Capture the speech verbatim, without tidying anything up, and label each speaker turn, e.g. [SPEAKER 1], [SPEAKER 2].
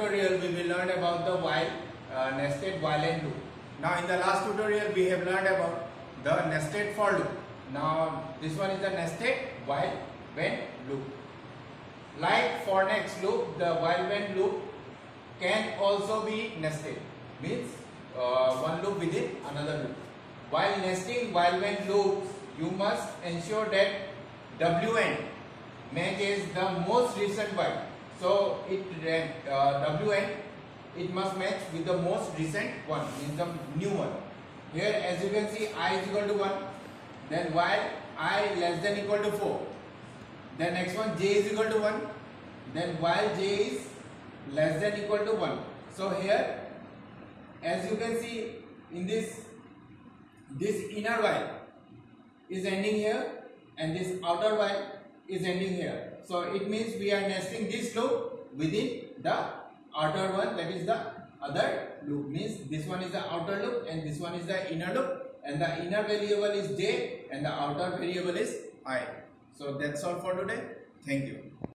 [SPEAKER 1] tutorial we will learn about the while uh, nested while and loop. Now in the last tutorial we have learned about the nested for loop. Now this one is the nested while when loop. Like for next loop, the while when loop can also be nested, means uh, one loop within another loop. While nesting while when loops, you must ensure that W N matches the most recent while. So it uh, W N it must match with the most recent one, means the new one. Here as you can see, I is equal to one, then while I less than equal to four, then next one j is equal to one, then while j is less than equal to one. So here as you can see in this, this inner while is ending here and this outer while is ending here. So it means we are nesting this loop within the outer one, that is the other loop, means this one is the outer loop and this one is the inner loop, and the inner variable is j and the outer variable is I. So that's all for today. Thank you.